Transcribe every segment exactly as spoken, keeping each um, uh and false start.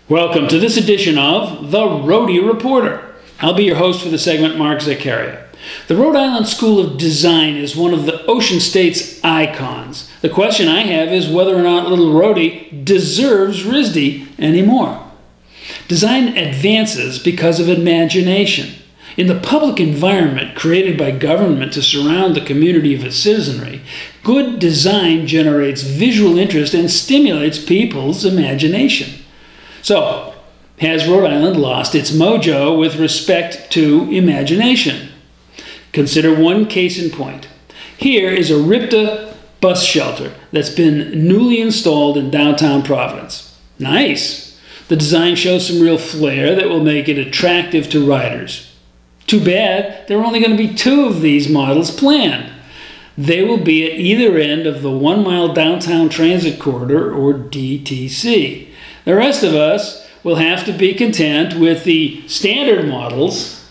Welcome to this edition of The Rhody Reporter. I'll be your host for the segment, Mark Zaccaria. The Rhode Island School of Design is one of the Ocean State's icons. The question I have is whether or not little Rhody deserves R I S D anymore. Design advances because of imagination. In the public environment created by government to surround the community of its citizenry, good design generates visual interest and stimulates people's imagination. So, has Rhode Island lost its mojo with respect to imagination? Consider one case in point. Here is a RIPTA bus shelter that's been newly installed in downtown Providence. Nice! The design shows some real flair that will make it attractive to riders. Too bad there are only going to be two of these models planned. They will be at either end of the one-mile downtown transit corridor, or D T C. The rest of us will have to be content with the standard models.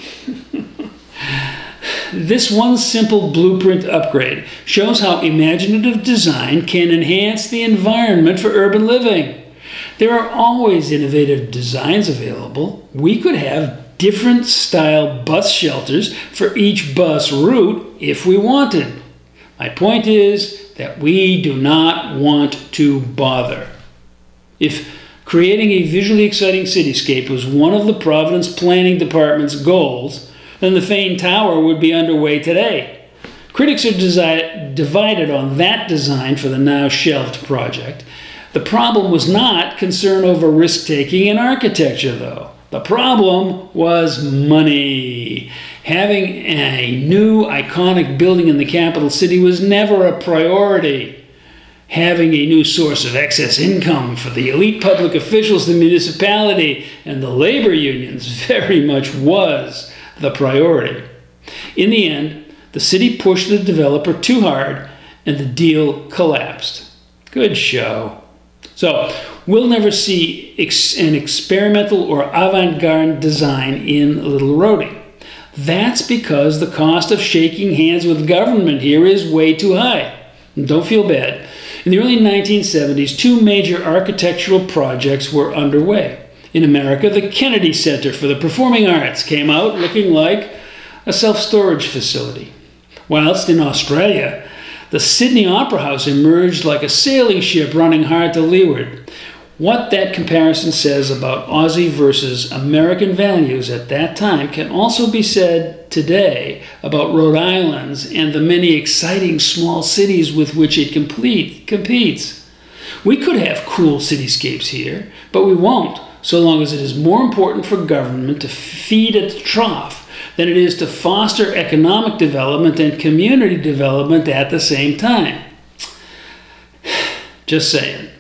This one simple blueprint upgrade shows how imaginative design can enhance the environment for urban living. There are always innovative designs available. We could have different style bus shelters for each bus route if we wanted. My point is that we do not want to bother. If creating a visually exciting cityscape was one of the Providence Planning Department's goals, then the famed tower would be underway today. Critics are desi- divided on that design for the now shelved project. The problem was not concern over risk-taking in architecture, though. The problem was money. Having a new iconic building in the capital city was never a priority. Having a new source of excess income for the elite public officials, the municipality, and the labor unions very much was the priority. In the end, the city pushed the developer too hard and the deal collapsed. Good show. So, we'll never see ex an experimental or avant-garde design in Little Rhody. That's because the cost of shaking hands with government here is way too high. And don't feel bad. In the early nineteen seventies, two major architectural projects were underway. In America, the Kennedy Center for the Performing Arts came out looking like a self-storage facility. Whilst in Australia, the Sydney Opera House emerged like a sailing ship running hard to leeward. What that comparison says about Aussie versus American values at that time can also be said today about Rhode Island's and the many exciting small cities with which it complete, competes. We could have cool cityscapes here, but we won't, so long as it is more important for government to feed at the trough than it is to foster economic development and community development at the same time. Just saying.